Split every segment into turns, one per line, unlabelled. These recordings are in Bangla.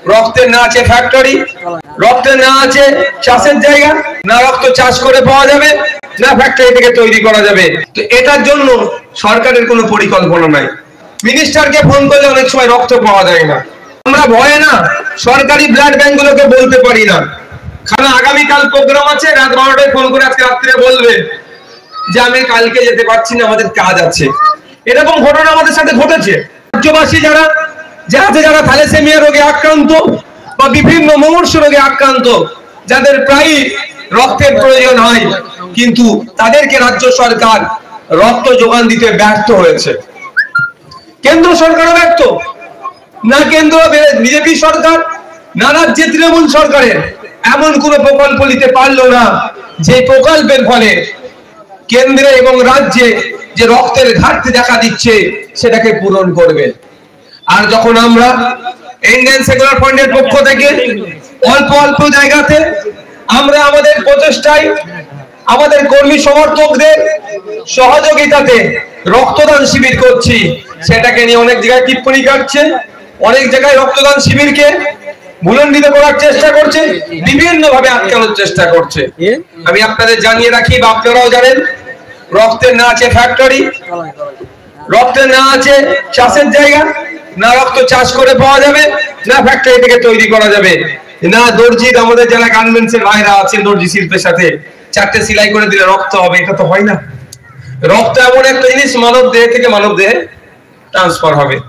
রক্তের না আছে ফ্যাক্টরি, রক্তের না আছে চাষের জায়গা, না রক্ত চাষ করে পাওয়া যাবে, না ফ্যাক্টরি থেকে তৈরি করা যাবে। তো এটার জন্য সরকারের কোনো পরিকল্পনা নাই। মিনিস্টারকে ফোন করলে অনেক সময় রক্ত পাওয়া যায় না। আমরা ভয়ে না সরকারি ব্লাড ব্যাংকগুলোকে বলতে পারি না, কারণ আগামীকাল প্রোগ্রাম আছে, রাত 12টায় ফোন করে আজকে রাত্রে বলবে যে আমি কালকে যেতে পারছি না, আমাদের কাজ আছে। এরকম ঘটনা আমাদের সাথে ঘটেছে। রাজ্যবাসী যারা থ্যালাসেমিয়া রোগে আক্রান্ত বা বিভিন্ন মুমূর্ষ রোগে আক্রান্ত, যাদের প্রায় রক্তের প্রয়োজন হয়, কিন্তু তাদেরকে রাজ্য সরকার রক্ত যোগান দিতে ব্যর্থ হয়েছে। কেন্দ্র সরকারও ব্যর্থ, না কেন্দ্র বিজেপি সরকার না রাজ্যে তৃণমূল সরকারের এমন কোন প্রকল্প নিতে পারলো না যে প্রকল্পের ফলে কেন্দ্রে এবং রাজ্যে যে রক্তের ঘাটতি দেখা দিচ্ছে সেটাকে পূরণ করবে। আর যখন আমরা ইন্ডিয়ান সেকুলার ফ্রন্টের পক্ষ থেকে অল্প অল্প জায়গাতে আমরা আমাদের প্রচেষ্টায় আমাদের কর্মী সমর্থকদের সহযোগিতাতে রক্তদান শিবির করছি, সেটাকে নিয়ে অনেক জায়গায় টিপ্পণী কাটছে, অনেক জায়গায় রক্তদান শিবিরকে ভুলণ্ডিত করার চেষ্টা করছে, বিভিন্ন ভাবে আটকানোর চেষ্টা করছে। আমি আপনাদের জানিয়ে রাখি বা আপনারাও জানেন, রক্তের না আছে ফ্যাক্টরি, রক্তের না আছে চাষের জায়গা, না রক্ত চাষ করে পাওয়া যাবে, না ফ্যাক্টরি থেকে তৈরি করা যাবে, না দর্জি আমাদের যারা গার্মেন্টস এর ভাইরা আছেন দর্জি শিল্পের সাথে 4টে সেলাই করে দিলে রক্ত হবে, এটা তো হয় না। রক্ত এমন একটা জিনিস মানব দেহ থেকে মানব দেহে ট্রান্সফার হবে।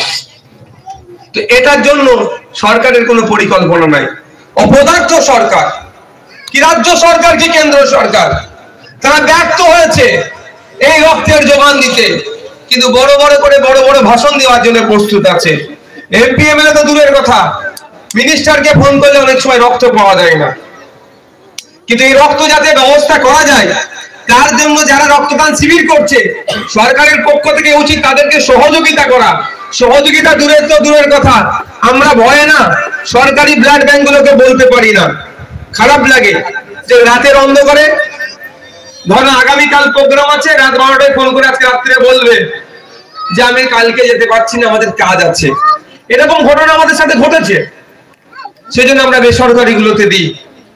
তো এটার জন্য সরকারের কোনো পরিকল্পনা নাই। অপদার্থ সরকার কি রাজ্য সরকার কি কেন্দ্র সরকার, তারা ব্যর্থ হয়েছে এই রক্তের যোগান দিতে, কিন্তু বড় বড় করে বড় বড় ভাষণ দেওয়ার জন্য প্রস্তুত আছে। এমপি এমএলএ তো দূরের কথা, মিনিস্টারকে ফোন করলে অনেক সময় রক্ত পাওয়া যায় না। কিন্তু এই রক্ত যাতে ব্যবস্থা করা যায়, তার জন্য যারা রক্তদান শিবির করছে সরকারের পক্ষ থেকে উচিত তাদেরকে সহযোগিতা করা। সহযোগিতা দূরের কথা, আমরা ভয়ে না সরকারি ব্লাড ব্যাংকগুলোকে বলতে পারি না। খারাপ লাগে যে রাতের অন্ধকারে, ধরো আগামীকাল প্রোগ্রাম আছে, রাত 12টায় ফোন করে আজকে রাত্রে বলবে যে আমি কালকে যেতে পারছি না, আমাদের কাজ আছে। এরকম ঘটনা আমাদের সাথে ঘটেছে। সেজন্য আমরা বেসরকারি গুলোতে দিই,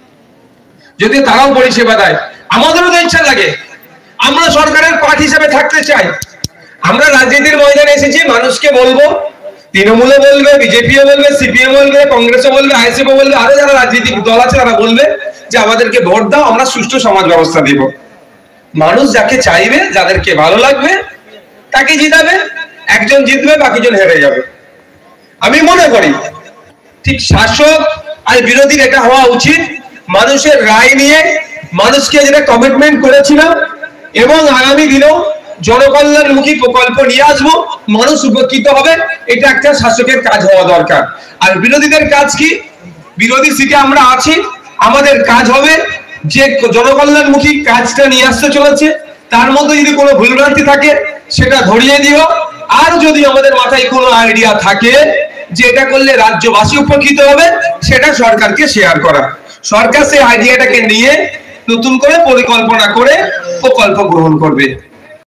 যদি তারাও পরিষেবা দেয়। আমাদেরও তো ইচ্ছা লাগে, আমরা সরকারের পার্ট হিসেবে থাকতে চাই। আমরা রাজনীতির ময়দানে এসেছি, মানুষকে বলবো, তৃণমূলও বলবে, বিজেপিও বলবে, সিপিএম বলবে, কংগ্রেসও বলবে, আইএসএফও বলবে, আরো যারা রাজনৈতিক দল আছে তারা বলবে যে আমাদেরকে ভোট দাও, আমরা সুষ্ঠু সমাজ ব্যবস্থা দিব। মানুষ যাকে চাইবে, যাদেরকে ভালো লাগবে তাকে জিতাবে। একজন জিতবে, বাকিজন হেরে যাবে। আমি মনে করি ঠিক শাসক আর বিরোধীর এটা হওয়া উচিত, মানুষের রায় নিয়ে মানুষকে যেটা কমিটমেন্ট করেছিলাম এবং আগামী দিনেও জনকল্যাণমুখী প্রকল্প নিয়ে আসবো, মানুষ উপকৃত হবে, এটা একটা শাসকের কাজ হওয়া দরকার। আর বিরোধীদের কাজ কি? বিরোধী সিটে আমরা আছি, আমাদের কাজ হবে যে জনকল্যাণমুখী কাজটা নিয়ে আসতে চলেছে, তার মধ্যে যদি কোনো ভুলভ্রান্তি থাকে সেটা ধরিয়ে দিও। আর যদি আমাদের মাথায় কোনো আইডিয়া থাকে যে এটা করলে রাজ্যবাসী উপকৃত হবে, সেটা সরকারকে শেয়ার করা। সরকার সেই আইডিয়াটাকে নিয়ে নতুন করে পরিকল্পনা করে প্রকল্প গ্রহণ করবে।